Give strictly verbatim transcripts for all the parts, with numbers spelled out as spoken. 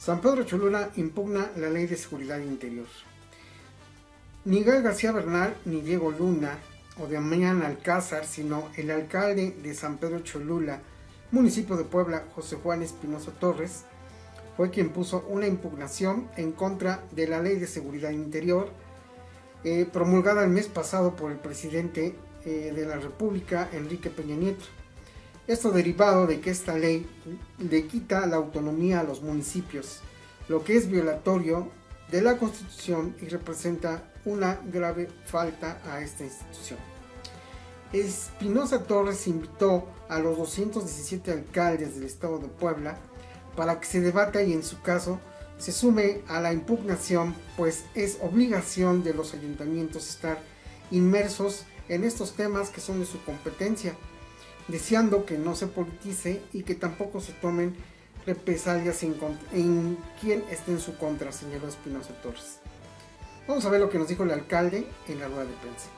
San Pedro Cholula impugna la Ley de Seguridad Interior. Ni Gael García Bernal ni Diego Luna o Damián Alcázar, sino el alcalde de San Pedro Cholula, municipio de Puebla, José Juan Espinosa Torres, fue quien puso una impugnación en contra de la Ley de Seguridad Interior eh, promulgada el mes pasado por el presidente eh, de la República, Enrique Peña Nieto. Esto derivado de que esta ley le quita la autonomía a los municipios, lo que es violatorio de la Constitución y representa una grave falta a esta institución. Espinosa Torres invitó a los doscientos diecisiete alcaldes del estado de Puebla para que se debata y en su caso se sume a la impugnación, pues es obligación de los ayuntamientos estar inmersos en estos temas que son de su competencia, deseando que no se politice y que tampoco se tomen represalias en, en quien esté en su contra, señaló Espinosa Torres. Vamos a ver lo que nos dijo el alcalde en la rueda de prensa.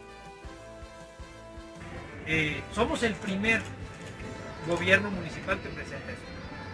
Eh, somos el primer gobierno municipal que presenta esto.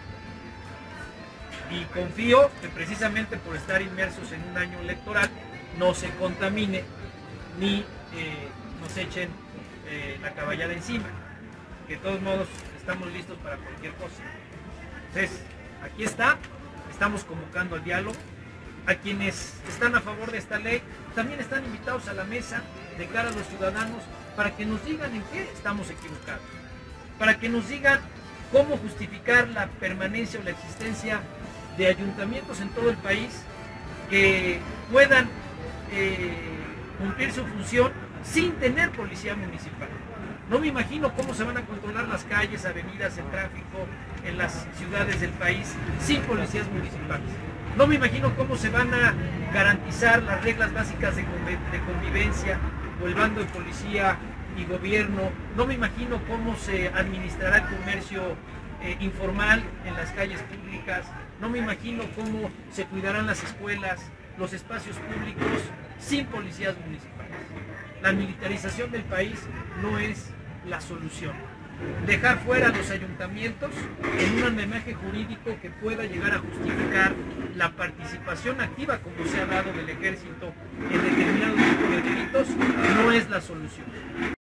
Y confío que precisamente por estar inmersos en un año electoral no se contamine ni eh, nos echen eh, la caballada encima. Que de todos modos estamos listos para cualquier cosa. Entonces, aquí está, estamos convocando al diálogo. A quienes están a favor de esta ley, también están invitados a la mesa de cara a los ciudadanos para que nos digan en qué estamos equivocados, para que nos digan cómo justificar la permanencia o la existencia de ayuntamientos en todo el país que puedan eh, cumplir su función sin tener policía municipal. No me imagino cómo se van a controlar las calles, avenidas, el tráfico en las ciudades del país sin policías municipales. No me imagino cómo se van a garantizar las reglas básicas de convivencia o el bando de policía y gobierno. No me imagino cómo se administrará el comercio eh, informal en las calles públicas. No me imagino cómo se cuidarán las escuelas, los espacios públicos sin policías municipales. La militarización del país no es la solución. Dejar fuera a los ayuntamientos en un andamiaje jurídico que pueda llegar a justificar la participación activa como se ha dado del ejército en determinado tipo de delitos no es la solución.